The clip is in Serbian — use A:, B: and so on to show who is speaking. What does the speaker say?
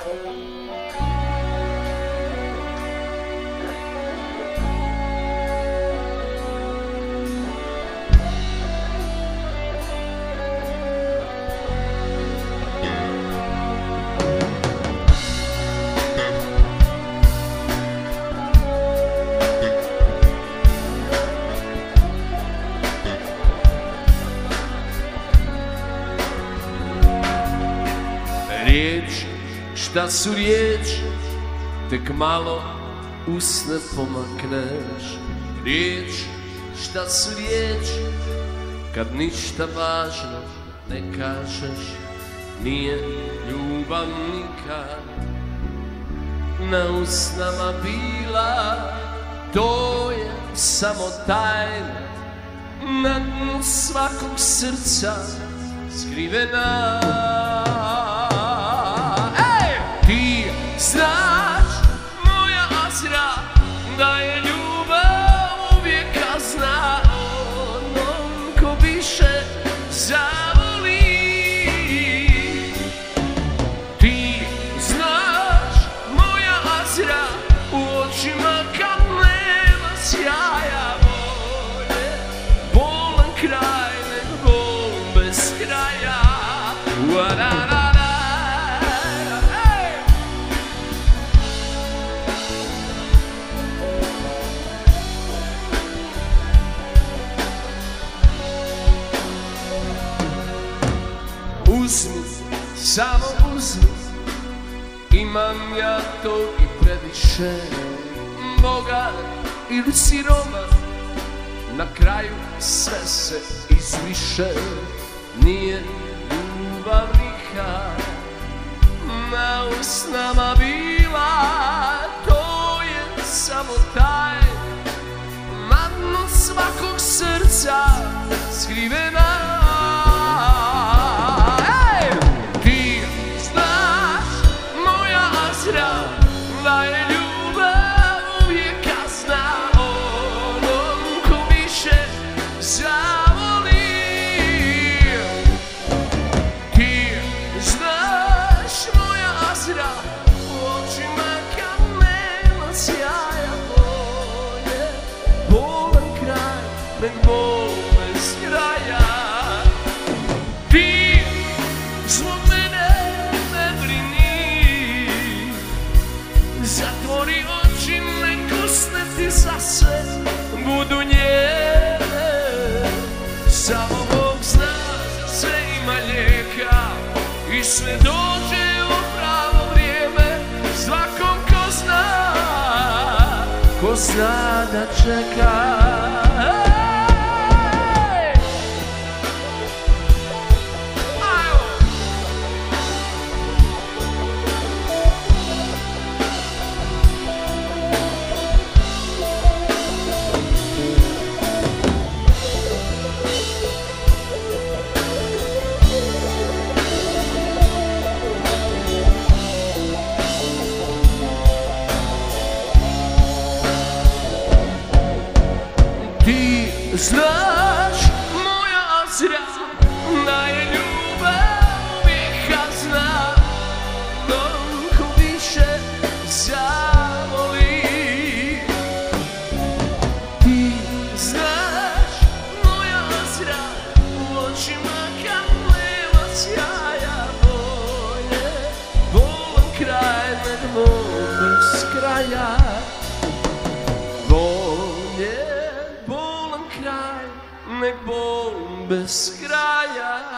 A: Riječi, šta su riječi, tek malo usne pomakneš. Riječi, šta su riječi, kad ništa važno ne kažeš. Nije ljubav nikad na usnama bila, to je samo tajna na dnu svakog srca skrivena. Znaš, moja Azra, da je ljubav uvijek kazna onom ko više zavoli. Ti znaš, moja Azra, u očima kad nema sjaja volje, bolan kraj nek bol bez kraja. Uzmi, samo uzmi, imam ja to i previše. Bogat ili siroman, na kraju sve se izviše. Nije ljubav nikad na usnama bila, to je samo tajna na dnu svakog srca skrivena. Da je ljubav uvijek kazna onom ko više zavoli. Ti znaš, moja Azra, u očima kad nema sjaja volje, bolan kraj nek bol bez kraja. Ti zbog mene ne brini, zatvori oči, nek usne ti za sve budu njene. Samo Bog zna, za sve ima lijeka i sve dođe u pravo vrijeme. Svakom ko zna da čeka. Znaš, moja Azra, da je ljubav uvijek kazna onom ko više zavoli. Ti znaš, moja Azra, u očima kad nema sjaja volje, bolan kraj nek bol bez kraja. Nek bol bez kraja.